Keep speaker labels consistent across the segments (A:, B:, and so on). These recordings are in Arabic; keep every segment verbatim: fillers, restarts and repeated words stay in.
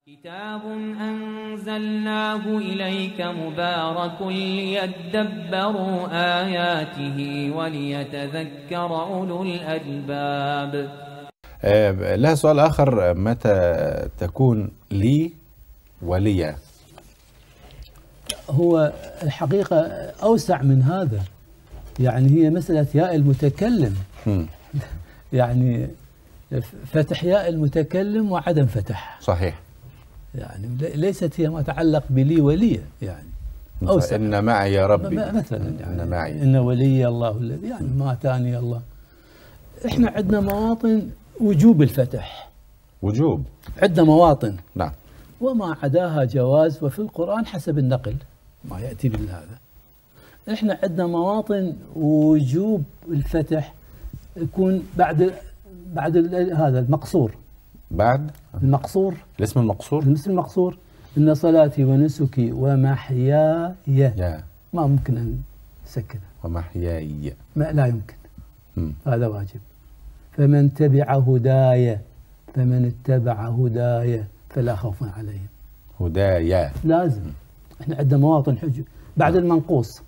A: كتاب أنزلناه إليك مبارك ليدبروا آياته وليتذكر أولو الألباب.
B: آه لها سؤال آخر: متى تكون لي وليا؟
C: هو الحقيقة أوسع من هذا، يعني هي مسألة ياء المتكلم. م. يعني فتح ياء المتكلم وعدم فتح.
B: صحيح.
C: يعني ليست هي ما تعلق بلي ولي، يعني أوسع.
B: إن معي يا ربي
C: مثلا، يعني
B: إن معي
C: إن ولي الله الذي، يعني ما أتاني الله. إحنا عندنا مواطن وجوب الفتح،
B: وجوب
C: عندنا مواطن،
B: نعم،
C: وما عداها جواز، وفي القرآن حسب النقل ما يأتي بالهذا. إحنا عندنا مواطن وجوب الفتح يكون بعد بعد هذا المقصور، بعد المقصور،
B: الاسم المقصور،
C: الاسم المقصور: إن صلاتي ونسكي ومحياي،
B: يا.
C: ما ممكن أن نسكنها،
B: ومحياي
C: ما لا يمكن.
B: م.
C: هذا واجب. فمن تبع هدايا فمن اتبع هدايا فلا خوف عليهم.
B: هدايا
C: لازم. م. احنا عندنا مواطن حج بعد م. المنقوص.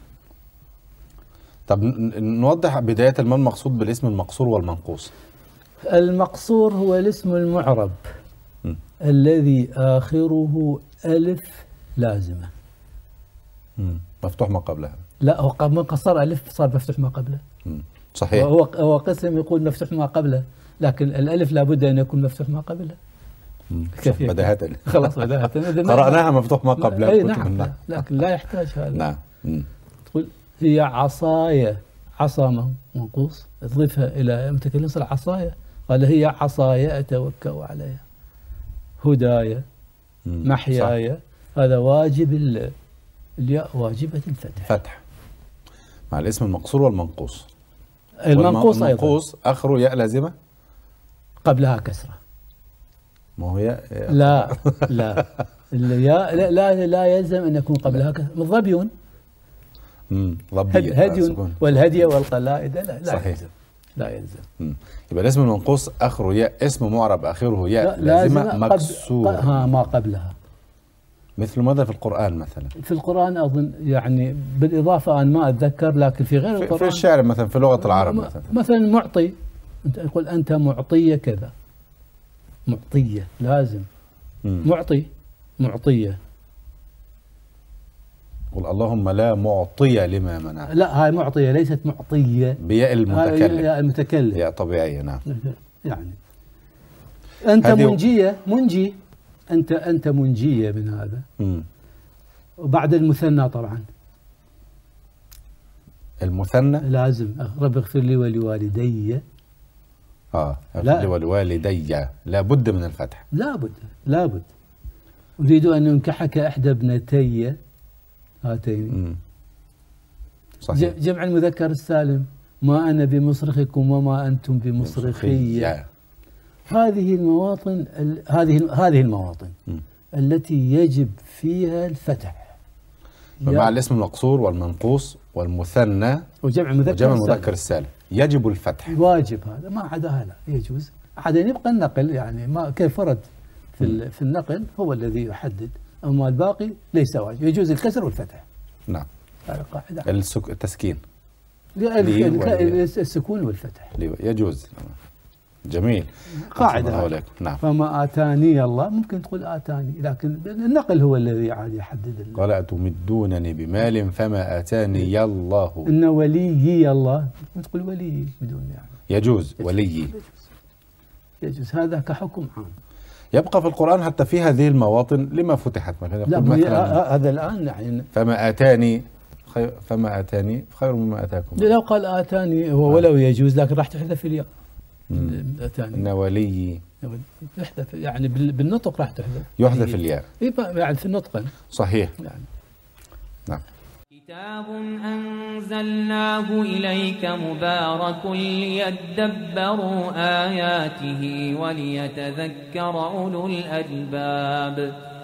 B: طب نوضح بداية ما المقصود بالاسم المقصور والمنقوص.
C: المقصور هو الاسم المعرب م. الذي آخره ألف لازمة،
B: م. مفتوح ما قبلها.
C: لا، هو من قصر ألف صار مفتوح ما قبله.
B: م. صحيح.
C: هو هو قسم يقول مفتوح ما قبله، لكن الألف لابد أن يكون مفتوح ما قبله.
B: كيف بداهة؟
C: خلاص بداهة.
B: قرأناها مفتوح ما قبله.
C: أي نعم، لكن لا يحتاج هذا.
B: نعم. م.
C: تقول هي عصايا، عصا منقوص، تضيفها إلى متكلم صار عصايا، قال هي عصايا أتوكأ عليها. هدايا، محياي، هذا واجب الياء واجبة الفتح.
B: فتح مع الاسم المقصور والمنقوص.
C: المنقوص أيضا
B: المنقوص آخره ياء لازمة
C: قبلها كسرة.
B: ما هو ياء؟
C: لا لا الياء لا, لا لا يلزم أن يكون قبلها كسرة. ظبي،
B: امم ظبي،
C: هدي والهدي والقلائد، لا لا
B: صحيح.
C: يلزم، لا يلزم.
B: مم. يبقى الاسم المنقوص آخره ياء، اسم معرب آخره ياء لازمة مكسور.
C: قبل ها ما قبلها.
B: مثل ماذا في القرآن مثلا؟
C: في القرآن أظن يعني بالإضافة أن ما أتذكر، لكن في غير
B: في
C: القرآن
B: في الشعر مثلا، في لغة العرب مثلا
C: مثلا معطي، أنت يقول أنت معطية كذا، معطية لازم. مم. معطي، معطية.
B: قل اللهم لا معطي لما منع.
C: لا، هاي معطية ليست معطية،
B: بياء المتكلم.
C: ياء المتكلم،
B: ياء طبيعية. نعم.
C: يعني أنت منجية، منجي، أنت أنت منجية من هذا. م. وبعد المثنى طبعا
B: المثنى
C: لازم رب اغفر لي ولوالدي.
B: اه اغفر لي ولوالدي، لا بد من الفتح.
C: لا بد، لا بد. أريد أن أنكحك إحدى ابنتي هاتين.
B: صحيح.
C: جمع المذكر السالم: ما أنا بمصرخكم وما أنتم بمصرخي. هذه المواطن هذه هذه المواطن م. التي يجب فيها الفتح
B: مع الاسم المقصور والمنقوص والمثنى
C: وجمع المذكر
B: وجمع المذكر السالم يجب الفتح.
C: واجب هذا، ما عداها لا يجوز. عاد يبقى النقل، يعني ما كيف ورد في م. في النقل هو الذي يحدد، اما الباقي ليس واجب، يجوز الكسر والفتح.
B: نعم.
C: هذه قاعده.
B: السك... التسكين،
C: السكون والفتح
B: يجوز. جميل.
C: قاعدة.
B: نعم.
C: فما آتاني الله، ممكن تقول آتاني، لكن النقل هو الذي عاد يحدد.
B: قال أتمدونني بمال فما آتاني الله.
C: إن وليي الله، تقول ولي بدون يعني.
B: يجوز. يجوز ولي.
C: يجوز. يجوز. هذا كحكم عام.
B: يبقى في القرآن حتى في هذه المواطن لما فتحت مثلا.
C: لا مثلا هذا الآن يعني
B: فما آتاني خير، فما آتاني خير مما آتاكم.
C: لو قال آتاني هو ولو يجوز، لكن راح تحذف الياء.
B: إن ولي
C: يحذف، يعني بالنطق راح تحذف،
B: يحذف الياء
C: يعني في النطق.
B: صحيح.
C: يعني.
B: نعم.
A: كتاب أنزلناه إليك مبارك ليدبروا آياته وليتذكر أولو الألباب.